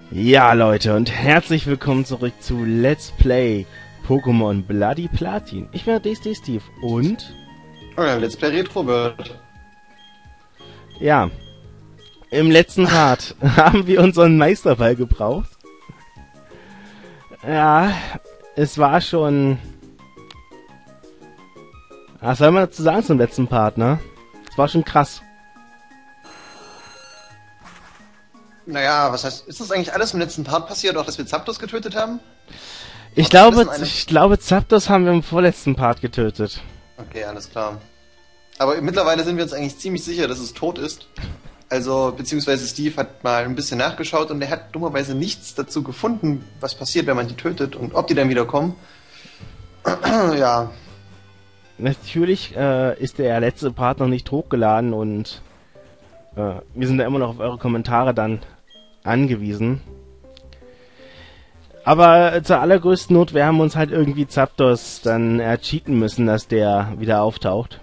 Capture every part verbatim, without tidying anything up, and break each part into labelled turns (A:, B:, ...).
A: Ja, Leute, und herzlich willkommen zurück zu Let's Play Pokémon Bloody Platin. Ich bin der D S D Steve und...
B: Oh ja, Let's Play Retro World.
A: Ja, im letzten Part haben wir unseren Meisterball gebraucht. Ja, es war schon... Was soll man dazu sagen zum letzten Part, ne? Es war schon krass.
B: Naja, was heißt, ist das eigentlich alles im letzten Part passiert, auch dass wir Zapdos getötet haben?
A: Ich glaube, ich glaube, Zapdos haben wir im vorletzten Part getötet.
B: Okay, alles klar. Aber mittlerweile sind wir uns eigentlich ziemlich sicher, dass es tot ist. Also, beziehungsweise Steve hat mal ein bisschen nachgeschaut und er hat dummerweise nichts dazu gefunden, was passiert, wenn man die tötet und ob die dann wieder kommen. Ja.
A: Natürlich äh, ist der letzte Part noch nicht hochgeladen und äh, wir sind da immer noch auf eure Kommentare dann angewiesen. Aber äh, zur allergrößten Not, wir haben uns halt irgendwie Zapdos dann äh, cheaten müssen, dass der wieder auftaucht.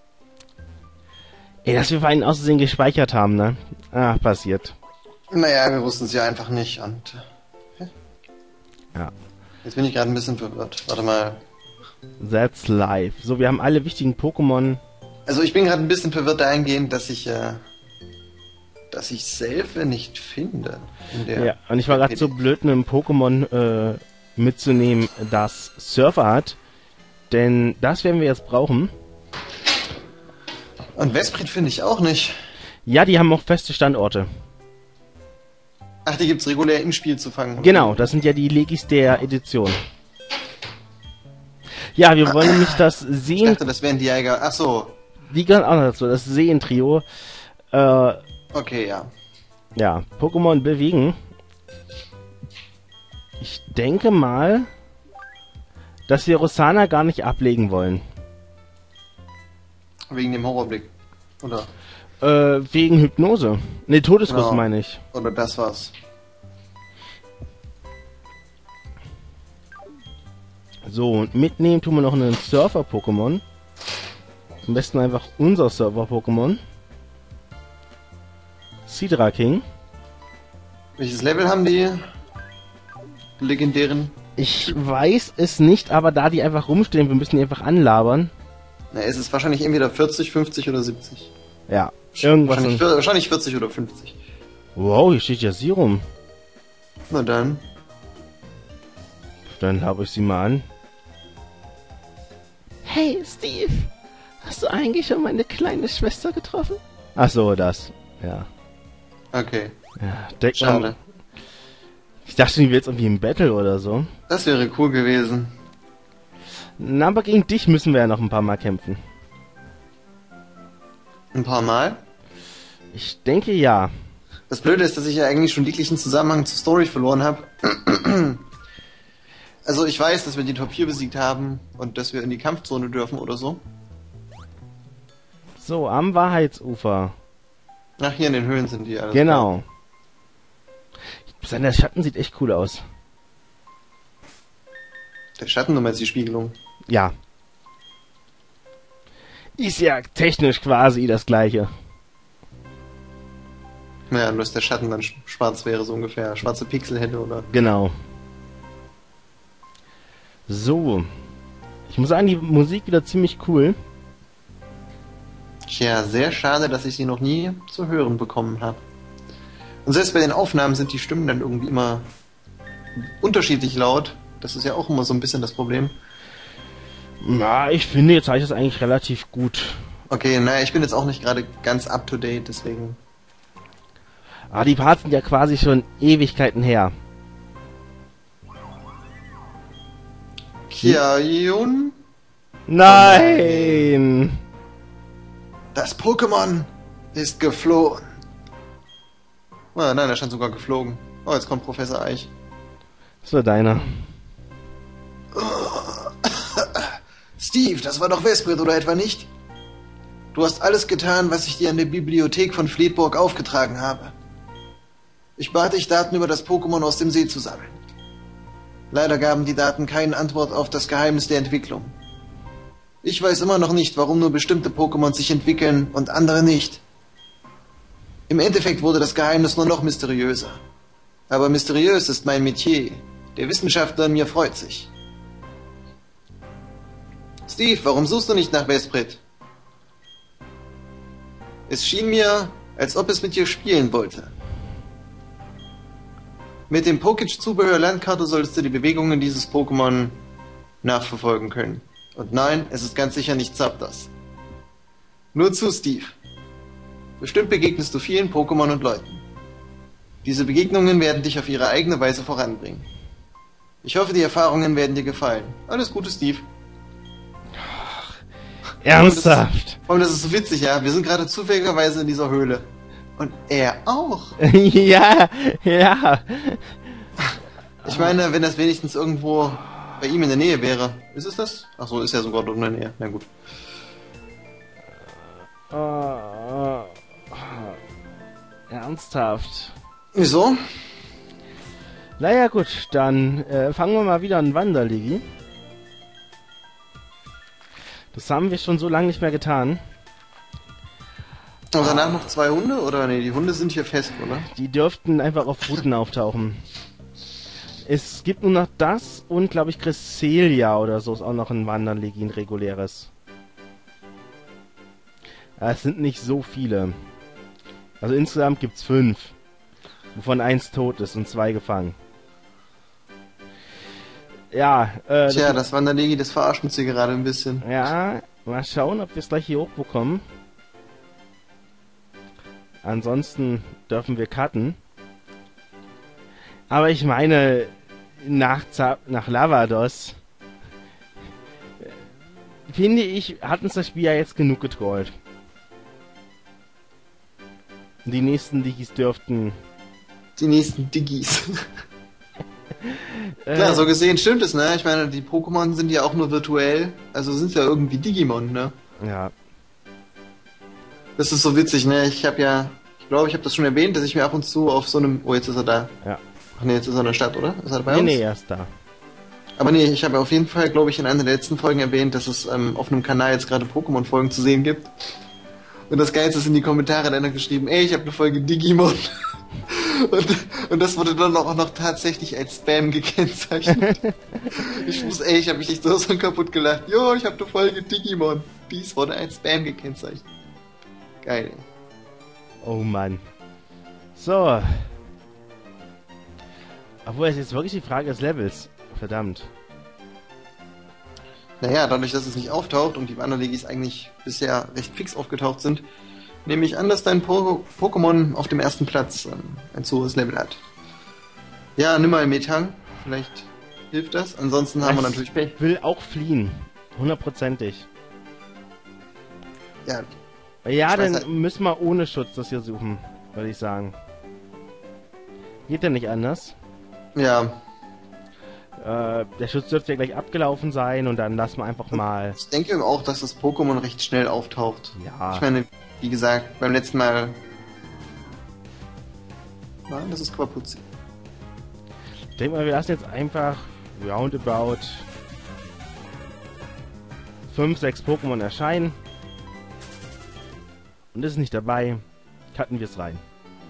A: Ey, dass wir für einen Aussehen gespeichert haben, ne? Ah, passiert.
B: Naja, wir wussten es ja einfach nicht und... Äh,
A: ja.
B: Jetzt bin ich gerade ein bisschen verwirrt. Warte mal.
A: That's live. So, wir haben alle wichtigen Pokémon.
B: Also ich bin gerade ein bisschen verwirrt dahingehend, dass ich, äh, dass ich Selfe nicht finde. In der
A: ja, und ich war gerade so blöd, einen Pokémon äh, mitzunehmen, das Surfer hat. Denn das werden wir jetzt brauchen.
B: Und Vesprit finde ich auch nicht.
A: Ja, die haben auch feste Standorte.
B: Ach, die gibt's regulär im Spiel zu fangen.
A: Genau, das sind ja die Legis der Edition. Ja, wir wollen nämlich das Seen...
B: Ich dachte, das wären die Jäger. Ach so.
A: Die gehören auch noch dazu, das Seentrio. Äh,
B: okay, ja.
A: Ja, Pokémon bewegen. Ich denke mal, dass wir Rosanna gar nicht ablegen wollen.
B: Wegen dem Horrorblick, oder?
A: Äh, wegen Hypnose. Ne, Todeskuss
B: Genau.
A: meine ich.
B: Oder das war's.
A: So, und mitnehmen tun wir noch einen Surfer-Pokémon. Am besten einfach unser Surfer-Pokémon. Sidra King.
B: Welches Level haben die legendären?
A: Ich weiß es nicht, aber da die einfach rumstehen, wir müssen die einfach anlabern.
B: Na, es ist wahrscheinlich entweder vierzig, fünfzig oder siebzig.
A: Ja, irgendwas.
B: Wahrscheinlich, wahrscheinlich vierzig oder fünfzig.
A: Wow, hier steht ja sie rum.
B: Na dann.
A: Dann habe ich sie mal an. Hey, Steve. Hast du eigentlich schon meine kleine Schwester getroffen? Ach so, das. Ja.
B: Okay.
A: Ja, denk
B: Schade.
A: mal. Ich dachte, die will jetzt irgendwie im Battle oder so.
B: Das wäre cool gewesen.
A: Na, aber gegen dich müssen wir ja noch ein paar Mal kämpfen.
B: Ein paar Mal?
A: Ich denke ja.
B: Das Blöde ist, dass ich ja eigentlich schon jeglichen Zusammenhang zur Story verloren habe. Also ich weiß, dass wir die Top vier besiegt haben und dass wir in die Kampfzone dürfen oder so.
A: So, am Wahrheitsufer.
B: Ach, hier in den Höhlen sind die alles.
A: Genau. Der Schatten sieht echt cool aus.
B: Der Schatten, du meinst die Spiegelung.
A: Ja. Ist ja technisch quasi das gleiche.
B: Naja, nur dass der Schatten dann schwarz wäre, so ungefähr. Schwarze Pixel hätte, oder?
A: Genau. So. Ich muss sagen, die Musik wieder ziemlich cool.
B: Tja, sehr schade, dass ich sie noch nie zu hören bekommen habe. Und selbst bei den Aufnahmen sind die Stimmen dann irgendwie immer unterschiedlich laut. Das ist ja auch immer so ein bisschen das Problem.
A: Na, ich finde, jetzt habe ich das eigentlich relativ gut.
B: Okay, naja, ich bin jetzt auch nicht gerade ganz up to date, deswegen.
A: Ah, die Parts sind ja quasi schon Ewigkeiten her.
B: Kiayun?
A: Nein!
B: Das Pokémon ist geflohen. Oh, nein, er scheint sogar geflogen. Oh, jetzt kommt Professor Eich.
A: Das war deiner.
B: Steve, das war doch Vesprit, oder etwa nicht? Du hast alles getan, was ich dir in der Bibliothek von Fleetburg aufgetragen habe. Ich bat dich, Daten über das Pokémon aus dem See zu sammeln. Leider gaben die Daten keine Antwort auf das Geheimnis der Entwicklung. Ich weiß immer noch nicht, warum nur bestimmte Pokémon sich entwickeln und andere nicht. Im Endeffekt wurde das Geheimnis nur noch mysteriöser. Aber mysteriös ist mein Metier. Der Wissenschaftler in mir freut sich. Steve, warum suchst du nicht nach Vesprit? Es schien mir, als ob es mit dir spielen wollte. Mit dem Pokétch-Zubehör-Landkarte solltest du die Bewegungen dieses Pokémon nachverfolgen können. Und nein, es ist ganz sicher nicht Zapdos. Nur zu, Steve. Bestimmt begegnest du vielen Pokémon und Leuten. Diese Begegnungen werden dich auf ihre eigene Weise voranbringen. Ich hoffe, die Erfahrungen werden dir gefallen. Alles Gute, Steve.
A: Ernsthaft?
B: Vor allem, das ist so witzig, ja. Wir sind gerade zufälligerweise in dieser Höhle. Und er auch.
A: Ja, ja.
B: Ich meine, wenn das wenigstens irgendwo bei ihm in der Nähe wäre. Ist es das? Ach so, ist ja sogar dort in der Nähe. Na gut.
A: Uh, uh, ernsthaft?
B: Wieso?
A: Naja gut, dann äh, fangen wir mal wieder an Wanderligi. Das haben wir schon so lange nicht mehr getan.
B: Und danach noch zwei Hunde? Oder nee, die Hunde sind hier fest, oder?
A: Die dürften einfach auf Routen auftauchen. Es gibt nur noch das und, glaube ich, Cresselia oder so ist auch noch ein Wanderligi, ein reguläres. Es sind nicht so viele. Also insgesamt gibt's fünf. Wovon eins tot ist und zwei gefangen. Ja, äh...
B: Tja, das Wanderlegi, das verarscht uns hier gerade ein bisschen.
A: Ja, mal schauen, ob wir es gleich hier hochbekommen. Ansonsten dürfen wir cutten. Aber ich meine, nach, Zap nach Lavados, äh, finde ich, hat uns das Spiel ja jetzt genug getrollt. Die nächsten Digis dürften...
B: Die nächsten Digis. Klar, so gesehen stimmt es, ne? Ich meine, die Pokémon sind ja auch nur virtuell, also sind ja irgendwie Digimon, ne?
A: Ja.
B: Das ist so witzig, ne? Ich habe ja, ich glaube, ich habe das schon erwähnt, dass ich mir ab und zu auf so einem... Oh, jetzt ist er da.
A: Ja.
B: Ach nee, jetzt ist er in der Stadt, oder? Ist er bei
A: Nee,
B: uns?
A: nee, er ist da.
B: Aber nee, ich habe auf jeden Fall, glaube ich, in einer der letzten Folgen erwähnt, dass es ähm, auf einem Kanal jetzt gerade Pokémon-Folgen zu sehen gibt. Und das Geilste ist in die Kommentare dann noch geschrieben, ey, ich habe eine Folge Digimon. und, und das wurde dann auch noch tatsächlich als Spam gekennzeichnet. Ich muss, ey, ich habe mich echt so so kaputt gelacht. Jo, ich habe eine Folge Digimon. Dies wurde als Spam gekennzeichnet. Geil.
A: Oh Mann. So. Obwohl, es ist jetzt wirklich die Frage des Levels. Verdammt.
B: Naja, dadurch, dass es nicht auftaucht und die Wanderlegis eigentlich bisher recht fix aufgetaucht sind, nehme ich an, dass dein po Pokémon auf dem ersten Platz ähm, ein zu hohes Level hat. Ja, nimm mal Metang. Vielleicht hilft das. Ansonsten haben wir natürlich Pech.
A: Ich will auch fliehen. Hundertprozentig.
B: Ja.
A: Ja, dann
B: halt.
A: müssen wir ohne Schutz das hier suchen, würde ich sagen. Geht ja nicht anders.
B: Ja.
A: Äh, der Schutz dürfte ja gleich abgelaufen sein und dann lassen wir einfach mal...
B: Ich denke auch, dass das Pokémon recht schnell auftaucht.
A: Ja.
B: Ich meine, wie gesagt, beim letzten Mal... Nein, das ist Quapuzzi.
A: Ich denke mal, wir lassen jetzt einfach roundabout fünf, sechs Pokémon erscheinen. Und ist nicht dabei, cutten wir es rein.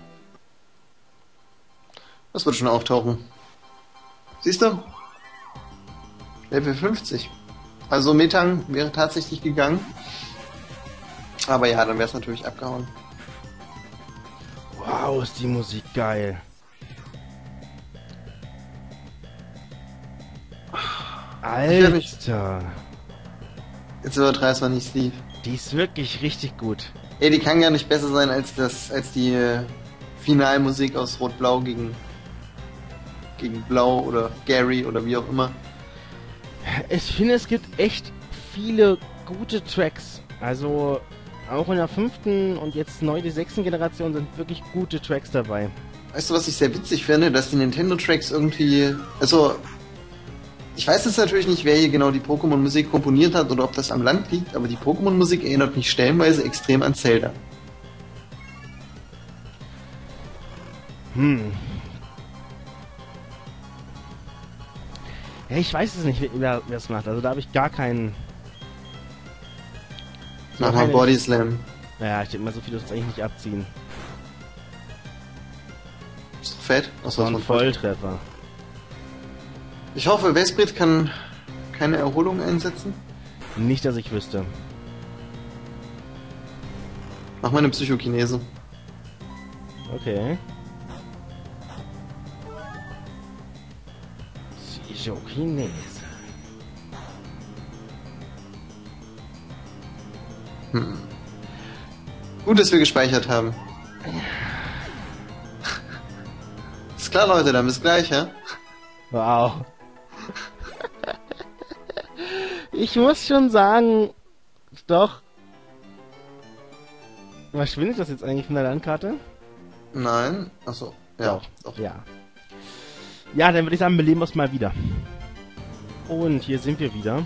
B: Das wird schon auftauchen. Siehst du? Level fünfzig. Also Metang wäre tatsächlich gegangen. Aber ja, dann wäre es natürlich abgehauen.
A: Wow, ist die Musik geil. Alter.
B: Jetzt übertreibst du nicht, Steve.
A: Die ist wirklich richtig gut.
B: Ey, die kann ja nicht besser sein als das, als die äh, Finalmusik aus Rot-Blau gegen gegen Blau oder Gary oder wie auch immer.
A: Ich finde, es gibt echt viele gute Tracks. Also auch in der fünften und jetzt neu die sechsten Generation sind wirklich gute Tracks dabei.
B: Weißt du, was ich sehr witzig finde, dass die Nintendo-Tracks irgendwie... Also, ich weiß jetzt natürlich nicht, wer hier genau die Pokémon-Musik komponiert hat oder ob das am Land liegt, aber die Pokémon-Musik erinnert mich stellenweise extrem an Zelda.
A: Hm. Ja, ich weiß es nicht, wer es macht. Also da habe ich gar keinen...
B: Mach mal Body Slam.
A: Naja, ich denke mal, so viel ist eigentlich nicht abziehen.
B: Ist doch fett.
A: Das war ein Volltreffer.
B: Ich hoffe, Vesprit kann keine Erholung einsetzen.
A: Nicht, dass ich wüsste.
B: Mach mal eine Psychokinese.
A: Okay. Psychokinese.
B: Hm. Gut, dass wir gespeichert haben. Ist klar, Leute, dann bis gleich, ja?
A: Wow. Ich muss schon sagen, doch. Verschwindet das jetzt eigentlich von der Landkarte?
B: Nein. Achso. Ja.
A: Doch. Doch. Ja. Ja, dann würde ich sagen, beleben wir es mal wieder. Und hier sind wir wieder.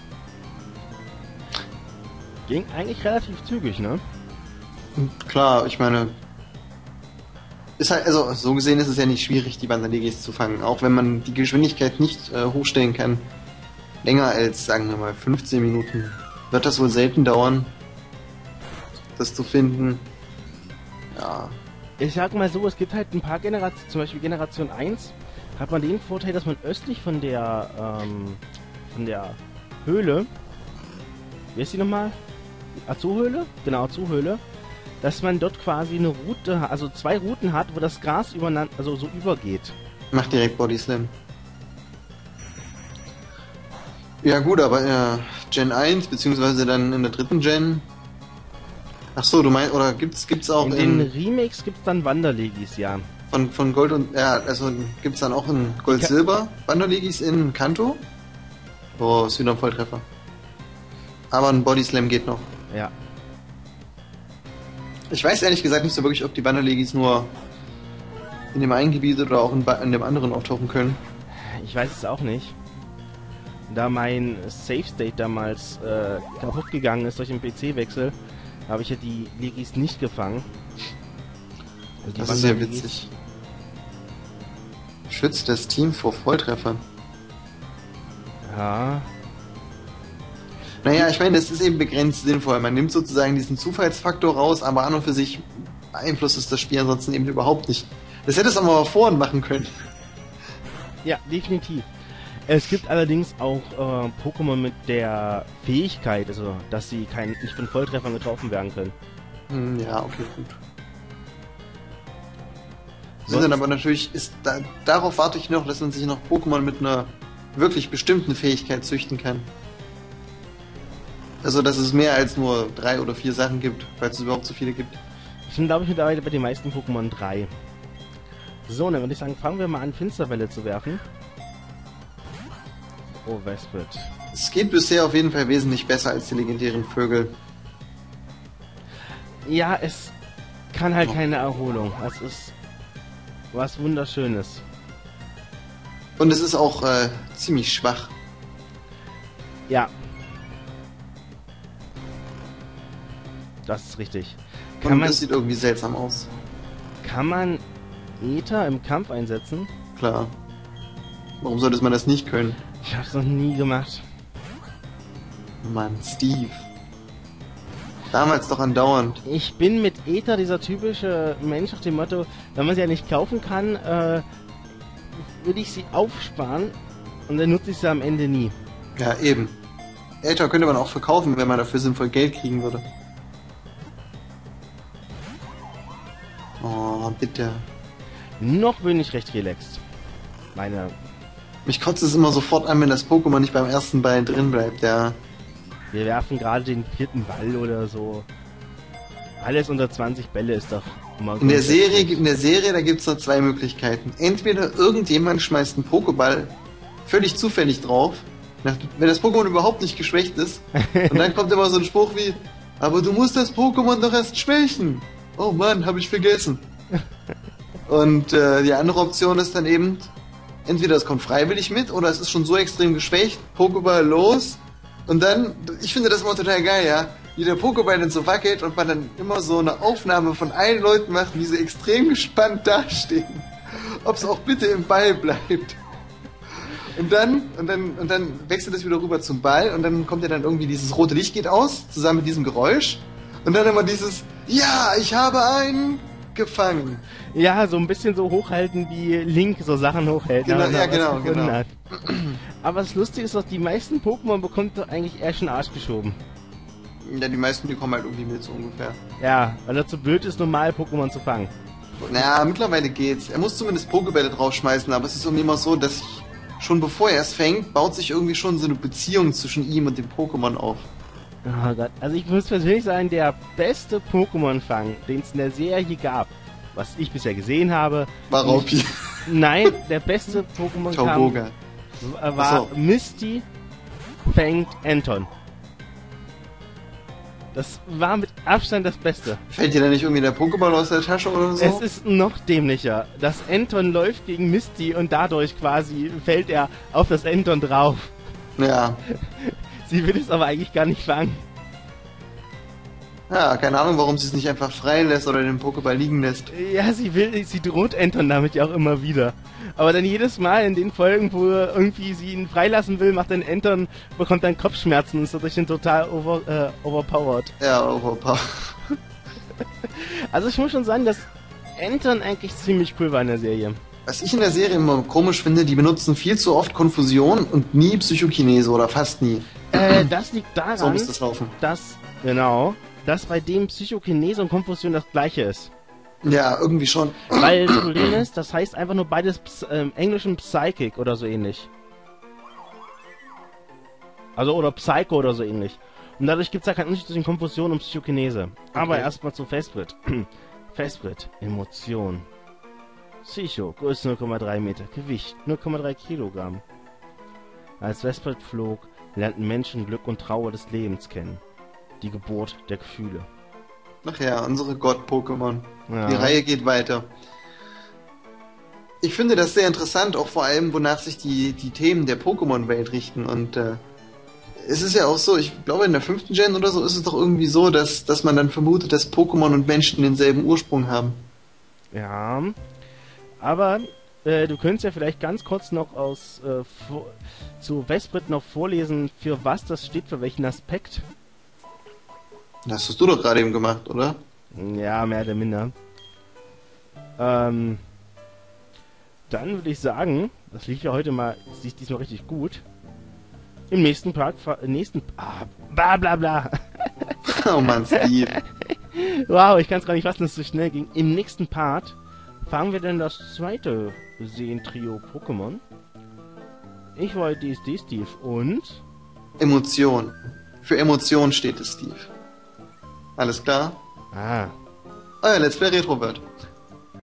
A: Ging eigentlich relativ zügig, ne?
B: Klar, ich meine... Ist halt, also so gesehen ist es ja nicht schwierig, die Bandalegis zu fangen. Auch wenn man die Geschwindigkeit nicht äh, hochstellen kann. Länger als, sagen wir mal, fünfzehn Minuten wird das wohl selten dauern, das zu finden. Ja.
A: Ich sag mal so, es gibt halt ein paar Generationen, zum Beispiel Generation eins, hat man den Vorteil, dass man östlich von der, ähm, von der Höhle, wie ist die nochmal? Azu-Höhle? Genau, Azu-Höhle, dass man dort quasi eine Route, also zwei Routen hat, wo das Gras übereinander, also so übergeht.
B: Macht direkt Body Slam. Ja gut, aber äh, Gen eins, beziehungsweise dann in der dritten Gen. Ach so, du meinst, oder gibt's gibt's auch
A: in...
B: In
A: den Remakes gibt's dann Wanderlegis, ja.
B: Von, von Gold und... Ja, also gibt's dann auch in Gold-Silber Wanderlegis in Kanto? Oh, ist wieder ein Volltreffer. Aber ein Body Slam geht noch.
A: Ja.
B: Ich weiß ehrlich gesagt nicht so wirklich, ob die Wanderlegis nur in dem einen Gebiet oder auch in, in dem anderen auftauchen können.
A: Ich weiß es auch nicht. Da mein Save State damals äh, kaputt gegangen ist durch den P C-Wechsel, habe ich ja die Legis nicht gefangen.
B: Also das ist ja witzig. Schützt das Team vor Volltreffern.
A: Ja.
B: Naja, ich meine, das ist eben begrenzt sinnvoll. Man nimmt sozusagen diesen Zufallsfaktor raus, aber an und für sich beeinflusst es das Spiel ansonsten eben überhaupt nicht. Das hätte es aber vorhin machen können.
A: Ja, definitiv. Es gibt allerdings auch äh, Pokémon mit der Fähigkeit, also dass sie kein, nicht von Volltreffern getroffen werden können.
B: Hm, ja, okay, gut. Sind dann aber natürlich, ist da, darauf warte ich noch, dass man sich noch Pokémon mit einer wirklich bestimmten Fähigkeit züchten kann. Also, dass es mehr als nur drei oder vier Sachen gibt, falls es überhaupt so viele gibt.
A: Das sind, glaube ich, mittlerweile bei den meisten Pokémon drei. So, dann würde ich sagen, fangen wir mal an, Finsterwelle zu werfen. Oh, Vesprit.
B: Es geht bisher auf jeden Fall wesentlich besser als die legendären Vögel.
A: Ja, es kann halt
B: Oh.
A: keine Erholung. Es ist was Wunderschönes.
B: Und es ist auch äh, ziemlich schwach.
A: Ja. Das ist richtig. Kann
B: Und
A: man,
B: das sieht irgendwie seltsam aus.
A: kann man Ether im Kampf einsetzen?
B: Klar. Warum sollte man das nicht können?
A: Ich hab's noch nie gemacht.
B: Mann, Steve. Damals doch andauernd.
A: Ich bin mit Ether dieser typische Mensch nach dem Motto, wenn man sie ja nicht kaufen kann, äh, würde ich sie aufsparen und dann nutze ich sie am Ende nie.
B: Ja, eben. Ether könnte man auch verkaufen, wenn man dafür sinnvoll Geld kriegen würde. Oh, bitte.
A: Noch bin ich recht relaxed. Meine...
B: Mich kotzt es immer sofort an, wenn das Pokémon nicht beim ersten Ball drin bleibt, ja.
A: Wir werfen gerade den vierten Ball oder so. Alles unter zwanzig Bälle ist doch immer
B: In der Serie,
A: grundsätzlich-
B: in der Serie, da gibt's nur zwei Möglichkeiten. Entweder irgendjemand schmeißt einen Pokéball völlig zufällig drauf, nach- wenn das Pokémon überhaupt nicht geschwächt ist, und dann kommt immer so ein Spruch wie, aber du musst das Pokémon doch erst schwächen. Oh Mann, habe ich vergessen. Und äh, die andere Option ist dann eben, entweder es kommt freiwillig mit, oder es ist schon so extrem geschwächt, Pokéball los, und dann, ich finde das immer total geil, ja, wie der Pokéball dann so wackelt und man dann immer so eine Aufnahme von allen Leuten macht, wie sie extrem gespannt dastehen, ob es auch bitte im Ball bleibt. Und dann, und dann, und dann wechselt es wieder rüber zum Ball und dann kommt ja dann irgendwie dieses rote Licht geht aus, zusammen mit diesem Geräusch, und dann immer dieses, ja, ich habe einen gefangen.
A: Ja, so ein bisschen so hochhalten, wie Link so Sachen hochhält.
B: Genau,
A: wenn er
B: ja,
A: was
B: genau,
A: gefunden
B: genau.
A: hat. Aber das Lustige ist doch, die meisten Pokémon bekommt doch eigentlich eher schon Arsch geschoben.
B: Ja, die meisten, die kommen halt irgendwie mit, so ungefähr.
A: Ja, weil er zu blöd ist, normal Pokémon zu fangen.
B: Naja, mittlerweile geht's. Er muss zumindest Pokébälle draufschmeißen, aber es ist irgendwie immer so, dass ich, schon bevor er es fängt, baut sich irgendwie schon so eine Beziehung zwischen ihm und dem Pokémon auf.
A: Oh Gott, also ich muss persönlich sagen, der beste Pokémon-Fang, den es in der Serie gab, was ich bisher gesehen habe...
B: War Raupi.
A: Nein, der beste Pokémon
B: Tauboga.
A: kam, war
B: Ach so.
A: Misty fängt Anton. Das war mit Abstand das Beste.
B: Fällt dir da nicht irgendwie der Pokéball aus der Tasche oder so?
A: Es ist noch dämlicher. Das Anton läuft gegen Misty und dadurch quasi fällt er auf das Anton drauf.
B: Ja.
A: Sie will es aber eigentlich gar nicht fangen.
B: Ja, keine Ahnung, warum sie es nicht einfach frei lässt oder den Pokéball liegen lässt.
A: Ja, sie will, sie droht Anton damit ja auch immer wieder. Aber dann jedes Mal in den Folgen, wo irgendwie sie ihn freilassen will, macht dann Anton, bekommt dann Kopfschmerzen und ist dadurch dann total over, äh, overpowered.
B: Ja, Overpower.
A: Also ich muss schon sagen, dass Anton eigentlich ziemlich cool war in der Serie.
B: Was ich in der Serie immer komisch finde, die benutzen viel zu oft Konfusion und nie Psychokinese oder fast nie.
A: Äh, das liegt daran,
B: So muss das laufen.
A: dass, genau, dass bei dem Psychokinese und Konfusion das gleiche ist.
B: Ja, irgendwie schon.
A: Weil das Problem ist, das heißt einfach nur beides Ps ähm, englischen Psychic oder so ähnlich. Also oder Psycho oder so ähnlich. Und dadurch gibt es ja keinen Unterschied zwischen Konfusion und Psychokinese. Aber
B: Okay.
A: erstmal zu Festbrit. Festbrit, Emotion. Psycho, Größe null Komma drei Meter, Gewicht null Komma drei Kilogramm. Als Festbrit flog, lernten Menschen Glück und Trauer des Lebens kennen. Die Geburt der Gefühle.
B: Ach ja, unsere Gott-Pokémon.
A: Ja.
B: Die Reihe geht weiter. Ich finde das sehr interessant, auch vor allem, wonach sich die, die Themen der Pokémon-Welt richten. Und äh, es ist ja auch so, ich glaube in der fünften Gen oder so ist es doch irgendwie so, dass, dass man dann vermutet, dass Pokémon und Menschen denselben Ursprung haben.
A: Ja, aber äh, du könntest ja vielleicht ganz kurz noch aus äh, vor, zu Vesprit noch vorlesen, für was das steht, für welchen Aspekt.
B: Das hast du doch gerade eben gemacht, oder?
A: Ja, mehr oder minder. Ähm, dann würde ich sagen, das lief ja heute mal, das lief diesmal richtig gut. Im nächsten Part, im nächsten, ah, bla bla bla.
B: Oh Mann, Steve.
A: Wow, ich kann es gar nicht fassen, dass es so schnell ging. Im nächsten Part fangen wir dann das zweite Seen-Trio Pokémon. Ich war D S D Steve und...
B: Emotion. Für Emotion steht es, Steve. Alles klar?
A: Ah,
B: Euer Let's Play Retro wird.